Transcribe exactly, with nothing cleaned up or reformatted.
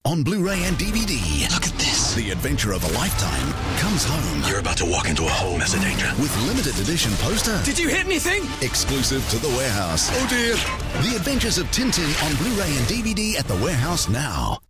on Blu-ray and D V D. Look at this. The adventure of a lifetime comes home. You're about to walk into a whole mess of danger. With limited edition poster. Did you hit anything? Exclusive to the warehouse. Oh dear. The Adventures of Tintin on Blu-ray and D V D at the warehouse now.